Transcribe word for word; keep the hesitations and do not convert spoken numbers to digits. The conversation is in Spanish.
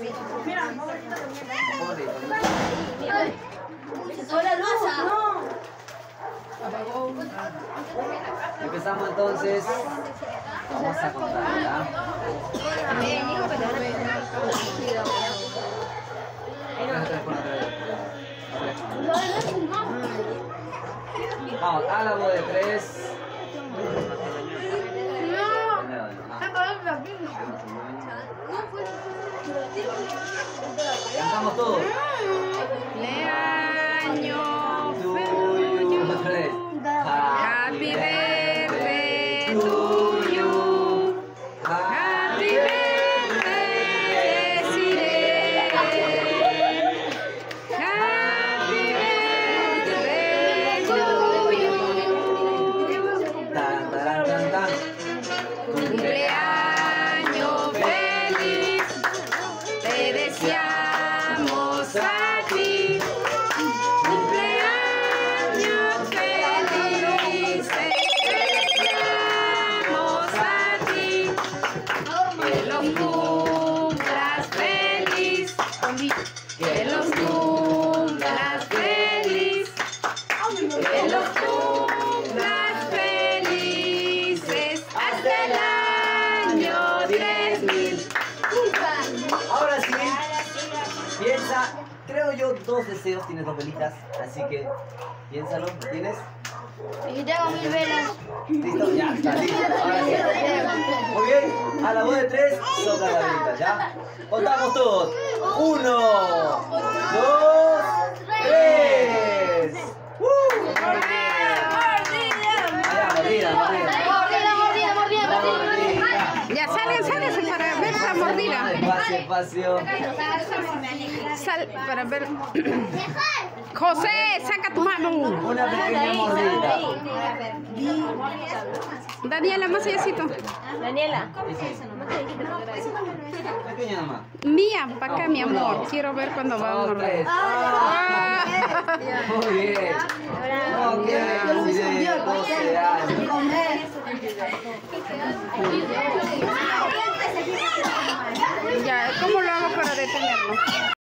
Hola, luz. Empezamos entonces. Vamos a contar, ¿verdad? Vamos, a la voz de tres. Cantamos todos. Cumpleaños Tuyo. Tres. Happy birthday to you. Happy birthday, Sirene. Happy birthday to you. Tan, taran, tan, tan. Cumpleaños feliz, te deseamos a ti. Cumpleaños feliz, te deseamos a ti. Que los cumplas feliz, que los cumplas feliz, que los cumplas felices hasta el año tres mil. Ahora sí, piensa, creo yo, dos deseos, tienes dos velitas, así que piénsalo, ¿lo tienes? Y tengo mil velas. ¿Listo? Ya, está listo. Ahora sí. Muy bien, a la voz de tres, sopla la velita, ¿ya? Contamos todos. Uno, dos, tres. ¡Uh! Allá, mordida, mordida. Mordida, mordida, mordida, mordida. Ya salgan, salgan para ver la mordida. Espacio, espacio. Sal para ver. José, saca tu mano. Una pequeña mordida. Daniela, más allácito. Daniela. Pequeña nomás. Mía, para acá, mi amor. Quiero ver cuándo va a Dos, morder. tres. Ah. Muy bien. Ok, doce años. Ya, ¿cómo lo hago para detenerlo?